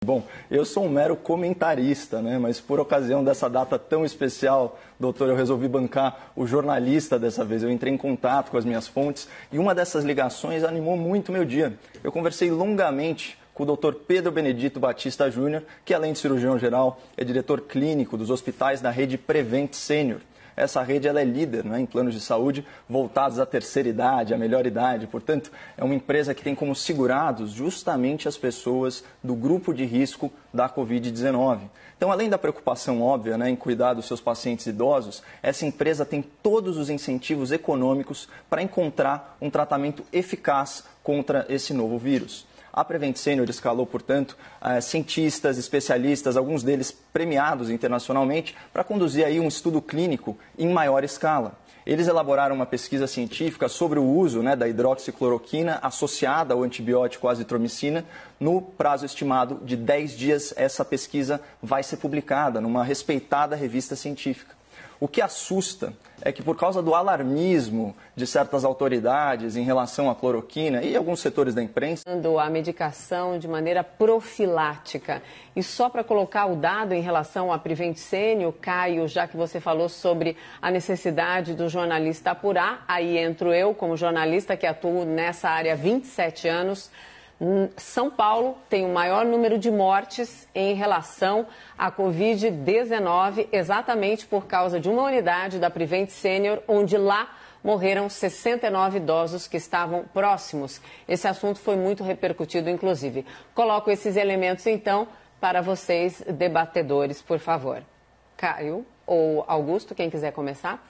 Bom, eu sou um mero comentarista, né? Mas por ocasião dessa data tão especial, doutor, eu resolvi bancar o jornalista dessa vez. Eu entrei em contato com as minhas fontes e uma dessas ligações animou muito meu dia. Eu conversei longamente com o Dr. Pedro Benedito Batista Júnior, que além de cirurgião geral, é diretor clínico dos hospitais da rede Prevent Senior. Essa rede ela é líder, né, em planos de saúde voltados à terceira idade, à melhor idade. Portanto, é uma empresa que tem como segurados justamente as pessoas do grupo de risco da Covid-19. Então, além da preocupação óbvia, né, em cuidar dos seus pacientes idosos, essa empresa tem todos os incentivos econômicos para encontrar um tratamento eficaz contra esse novo vírus. A Prevent Senior escalou, portanto, cientistas, especialistas, alguns deles premiados internacionalmente, para conduzir aí um estudo clínico em maior escala. Eles elaboraram uma pesquisa científica sobre o uso, né, da hidroxicloroquina associada ao antibiótico azitromicina. No prazo estimado de 10 dias, essa pesquisa vai ser publicada numa respeitada revista científica. O que assusta é que, por causa do alarmismo de certas autoridades em relação à cloroquina e alguns setores da imprensa... A medicação de maneira profilática. E só para colocar o dado em relação à Prevent Senior, Caio, já que você falou sobre a necessidade do jornalista apurar, aí entro eu como jornalista que atuo nessa área há 27 anos... São Paulo tem o maior número de mortes em relação à Covid-19, exatamente por causa de uma unidade da Prevent Senior, onde lá morreram 69 idosos que estavam próximos. Esse assunto foi muito repercutido, inclusive. Coloco esses elementos, então, para vocês, debatedores, por favor. Caio ou Augusto, quem quiser começar.